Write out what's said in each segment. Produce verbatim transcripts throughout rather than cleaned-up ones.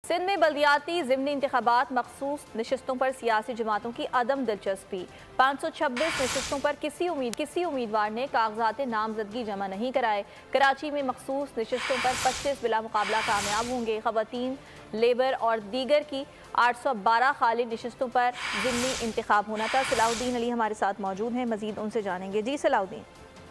सिंध में बल्दियाती ज़िमनी इंतखाबात मखसूस नशिस्तों पर सियासी जमातों की अदम दिलचस्पी। पाँच सौ छब्बीस नशिस्तों पर किसी उम्मीद किसी उम्मीदवार ने कागजात नामजदगी जमा नहीं कराए। कराची में मखसूस नशिस्तों पर पच्चीस बिला मुकाबला कामयाब होंगे। खवातीन, लेबर और दीगर की आठ सौ बारह खाली नशिस्तों पर ज़िमनी इंतखाब होना था। सलाहुद्दीन अली हमारे साथ मौजूद हैं, मजीद उनसे जानेंगे। जी सलाहुद्दीन।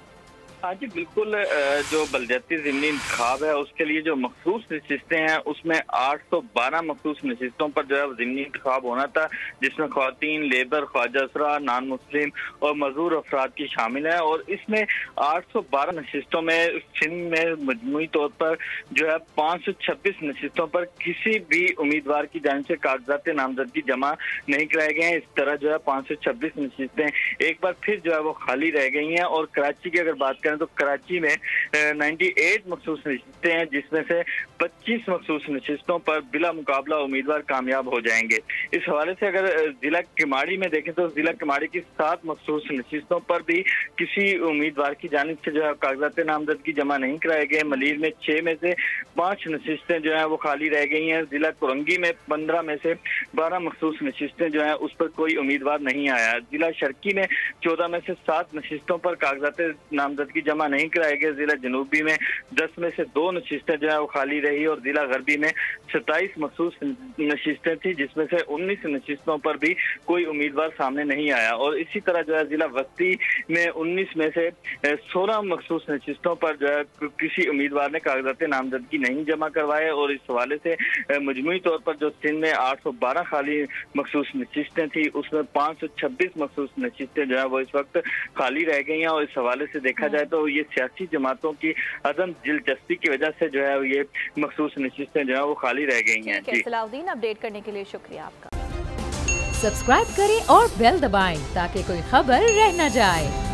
हाँ जी बिल्कुल, जो बल्दियाती ज़िमनी इंतखाब है उसके लिए जो मखसूस नशिस्तें हैं उसमें आठ सौ बारह मखसूस नशिस्तों पर जो है ज़िमनी इंतखाब होना था, जिसमें ख़वातीन, लेबर, ख्वाजा असरा, नान मुस्लिम और मजदूर अफराद की शामिल है। और इसमें आठ सौ बारह नशिस्तों में सिंध में मजमूई तौर पर जो है पाँच सौ छब्बीस नशिस्तों पर किसी भी उम्मीदवार की जानिब से कागजात नामजदगी जमा नहीं कराए गए हैं। इस तरह जो है पाँच सौ छब्बीस नशिस्तें एक बार फिर जो है वो खाली रह गई हैं। और कराची की अगर बात तो कराची में अट्ठानवे मखसूस नशिस्तें हैं, जिसमें से पच्चीस मखसूस नशिस्तों पर बिला मुकाबला उम्मीदवार कामयाब हो जाएंगे। इस हवाले से अगर जिला किमाड़ी में देखें तो जिला किमाड़ी की सात मखसूस नशिस्तों पर भी किसी उम्मीदवार की जानिब से जो है कागजात नामजदगी जमा नहीं कराए गए। मलीर में छह में से पाँच नशिस्तें जो है वो खाली रह गई हैं। जिला कुरंगी में पंद्रह में से बारह मखसूस नशिस्तें जो है उस पर कोई उम्मीदवार नहीं आया। जिला शर्की में चौदह में से सात नशिस्तों पर कागजात नामजदगी जमा नहीं कराए गए। जिला जनूबी में दस में से दो नशिस्तें जो है वो खाली रही और जिला गरबी में सत्ताईस मखसूस नशिस्तें थी, जिसमें से उन्नीस नशिस्तों पर भी कोई उम्मीदवार सामने नहीं आया। और इसी तरह जो है जिला वस्ती में उन्नीस में से सोलह मखसूस नशिस्तों पर जो है किसी उम्मीदवार ने कागजात नामजदगी नहीं जमा करवाए। और इस हवाले से मजमूई तौर पर जो सिंध में आठ सौ बारह खाली मखसूस नशिस्तें थी उसमें पाँच सौ छब्बीस मखसूस नशिस्तें जो है वो इस वक्त खाली रह गई हैं। और इस हवाले से देखा जाए तो ये सियासी जमातों की अदम दिलचस्पी की वजह से जो है ये मखसूस नशिस्तें जो है वो खाली रह गई हैं। जी सलाहुद्दीन, अपडेट करने के लिए शुक्रिया आपका। सब्सक्राइब करें और बेल दबाएं ताकि कोई खबर रह न जाए।